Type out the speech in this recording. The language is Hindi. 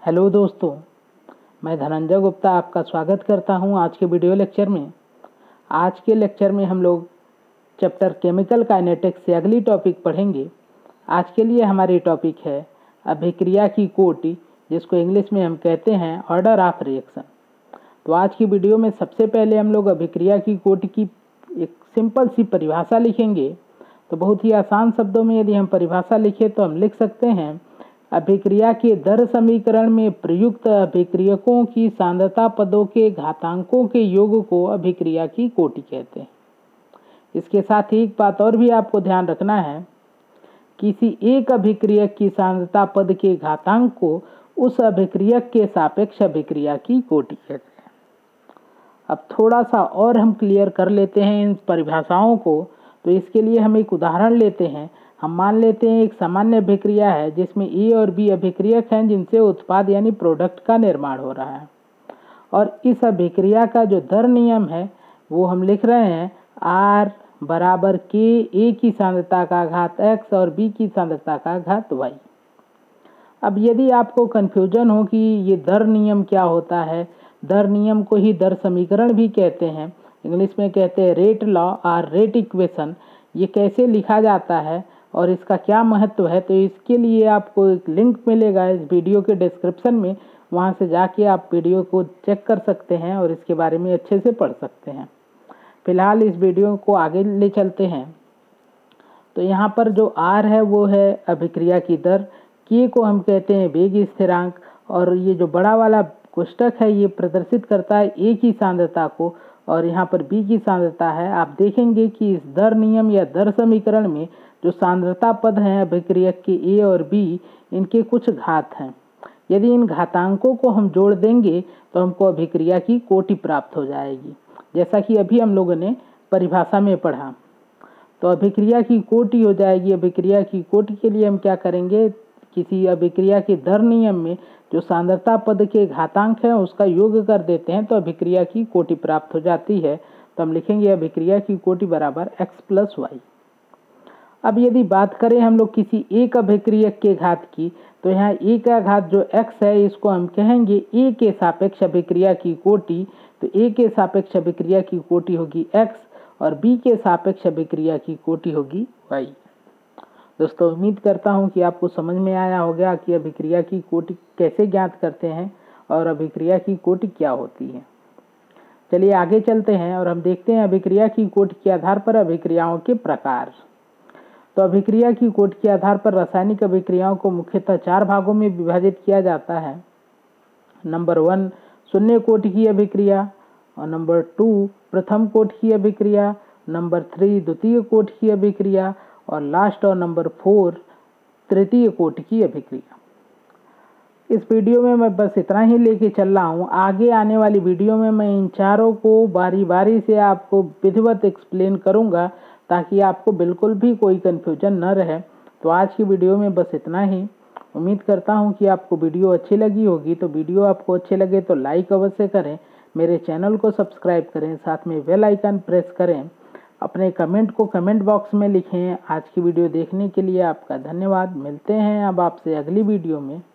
हेलो दोस्तों, मैं धनंजय गुप्ता आपका स्वागत करता हूं आज के वीडियो लेक्चर में। आज के लेक्चर में हम लोग चैप्टर केमिकल काइनेटिक्स से अगली टॉपिक पढ़ेंगे। आज के लिए हमारी टॉपिक है अभिक्रिया की कोटि, जिसको इंग्लिश में हम कहते हैं ऑर्डर ऑफ रिएक्शन। तो आज की वीडियो में सबसे पहले हम लोग अभिक्रिया की कोटि की एक सिंपल सी परिभाषा लिखेंगे। तो बहुत ही आसान शब्दों में यदि हम परिभाषा लिखें तो हम लिख सकते हैं, अभिक्रिया के दर समीकरण में प्रयुक्त अभिक्रियकों की सांद्रता पदों के घातांकों के योग को अभिक्रिया की कोटि कहते हैं। इसके साथ ही एक बात और भी आपको ध्यान रखना है, किसी एक अभिक्रियक की सांद्रता पद के घातांक को उस अभिक्रियक के सापेक्ष अभिक्रिया की कोटि कहते हैं। अब थोड़ा सा और हम क्लियर कर लेते हैं इन परिभाषाओं को। तो इसके लिए हम एक उदाहरण लेते हैं। हम मान लेते हैं एक सामान्य अभिक्रिया है जिसमें ए और बी अभिक्रियक हैं जिनसे उत्पाद यानी प्रोडक्ट का निर्माण हो रहा है, और इस अभिक्रिया का जो दर नियम है वो हम लिख रहे हैं R बराबर के ए की सांद्रता का घात x और बी की सांद्रता का घात y। अब यदि आपको कन्फ्यूजन हो कि ये दर नियम क्या होता है, दर नियम को ही दर समीकरण भी कहते हैं, इंग्लिश में कहते हैं रेट लॉ और रेट इक्वेशन। ये कैसे लिखा जाता है और इसका क्या महत्व है, तो इसके लिए आपको एक लिंक मिलेगा इस वीडियो के डिस्क्रिप्शन में। वहाँ से जाके आप वीडियो को चेक कर सकते हैं और इसके बारे में अच्छे से पढ़ सकते हैं। फिलहाल इस वीडियो को आगे ले चलते हैं। तो यहाँ पर जो R है वो है अभिक्रिया की दर, K को हम कहते हैं वेग स्थिरांक, और ये जो बड़ा वाला कोष्टक है ये प्रदर्शित करता है A की सांद्रता को, और यहाँ पर B की सांद्रता है। आप देखेंगे कि इस दर नियम या दर समीकरण में जो सांद्रता पद हैं अभिक्रियक के A और B, इनके कुछ घात हैं। यदि इन घातांकों को हम जोड़ देंगे तो हमको अभिक्रिया की कोटि प्राप्त हो जाएगी, जैसा कि अभी हम लोगों ने परिभाषा में पढ़ा। तो अभिक्रिया की कोटि हो जाएगी। अभिक्रिया की कोटि के लिए हम क्या करेंगे, किसी अभिक्रिया के दर नियम में जो सांद्रता पद के घातांक है उसका योग कर देते हैं तो अभिक्रिया की कोटि प्राप्त हो जाती है। तो हम लिखेंगे अभिक्रिया की कोटि बराबर x प्लस वाई। अब यदि बात करें हम लोग किसी एक अभिक्रियक के घात की, तो यहाँ a का घात जो x है इसको हम कहेंगे a के सापेक्ष अभिक्रिया की कोटि। तो a के सापेक्ष अभिक्रिया की कोटि होगी x और b के सापेक्ष अभिक्रिया की कोटि होगी y। दोस्तों, उम्मीद करता हूँ कि आपको समझ में आया होगा कि अभिक्रिया की कोटि कैसे ज्ञात करते हैं और अभिक्रिया की कोटि क्या होती है। चलिए आगे चलते हैं और हम देखते हैं अभिक्रिया की कोटि के आधार पर अभिक्रियाओं के प्रकार। तो अभिक्रिया की कोटि के आधार पर रासायनिक अभिक्रियाओं को मुख्यतः 4 भागों में विभाजित किया जाता है। नंबर 1 शून्य कोटि की अभिक्रिया, और नंबर 2 प्रथम कोटि की अभिक्रिया, नंबर 3 द्वितीय कोटि की अभिक्रिया, और लास्ट और नंबर 4 तृतीय कोटि की अभिक्रिया। इस वीडियो में मैं बस इतना ही लेके चल रहा हूँ। आगे आने वाली वीडियो में मैं इन चारों को बारी बारी से आपको विधिवत एक्सप्लेन करूँगा ताकि आपको बिल्कुल भी कोई कन्फ्यूजन न रहे। तो आज की वीडियो में बस इतना ही। उम्मीद करता हूँ कि आपको वीडियो अच्छी लगी होगी। तो वीडियो आपको अच्छे लगे तो लाइक अवश्य करें, मेरे चैनल को सब्सक्राइब करें, साथ में बेल आइकन प्रेस करें, अपने कमेंट को कमेंट बॉक्स में लिखें। आज की वीडियो देखने के लिए आपका धन्यवाद। मिलते हैं अब आपसे अगली वीडियो में।